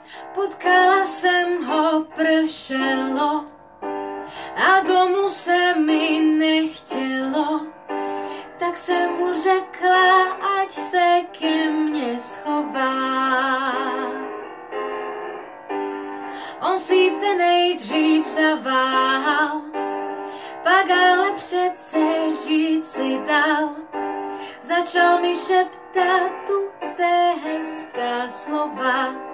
Potkala jsem ho, pršelo a domů se mi nechtělo, tak jsem mu řekla, ať se ke mně schová. On sice nejdřív zaváhal, pak ale přece říct si dal. Začal mi šeptat tu se hezká slova.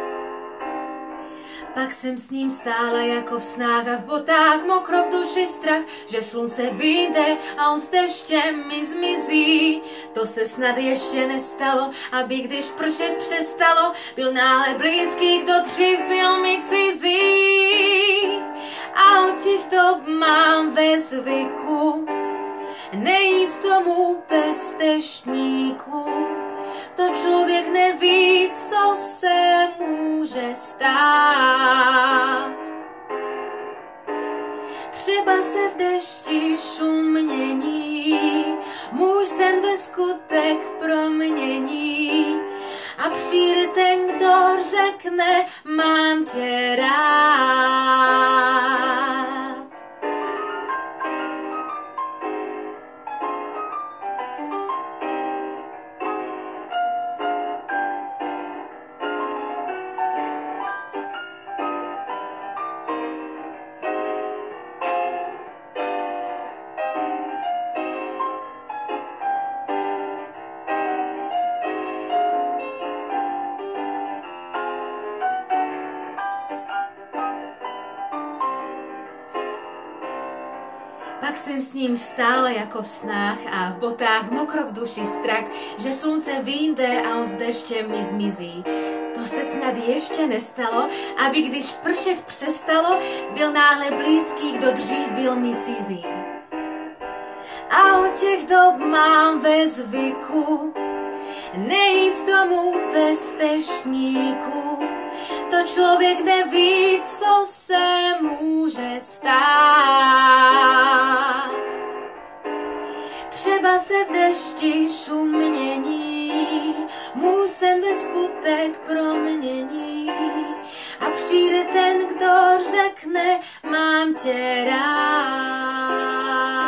Pak jsem s ním stála jako v snách a v botách mokro v duši strach, že slunce vyjde a on s deštěm mi zmizí. To se snad ještě nestalo, aby když pršet přestalo, byl náhle blízký, kdo dřív byl mi cizí. A od těch dob mám ve zvyku nejít z domu bez deštníku. To člověk neví, co se může stát. Třeba se v dešti šum mění, můj sen ve skutek promění. A přijde ten, kdo řekne, mám tě rád. Pak jsem s ním stála jako v snách a v botách mokro v duši strach, že slunce vyjde a on s deštěm mi zmizí. To se snad ještě nestalo, aby když pršet přestalo, byl náhle blízký, kdo dřív byl mi cizí. A od těch dob mám ve zvyku nejít z domu bez deštníku. To člověk neví, co se může stát. Třeba se v dešti šum mění, můj sen ve skutek promění. A přijde ten, kdo řekne, mám tě rád.